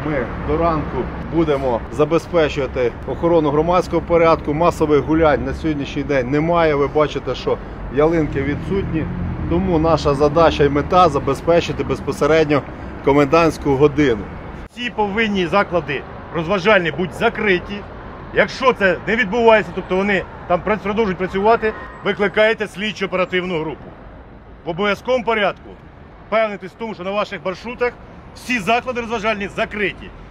ми до ранку будемо забезпечувати охорону громадського порядку. Масових гулянь на сьогоднішній день немає. Ви бачите, що ялинки відсутні. Тому наша задача і мета – забезпечити безпосередньо комендантську годину. Всі повинні заклади розважальні бути закриті. Якщо це не відбувається, тобто вони там продовжують працювати, викликаєте слідчо-оперативну групу. В обов'язковому порядку впевнитись в тому, що на ваших маршрутах всі заклади розважальні закриті.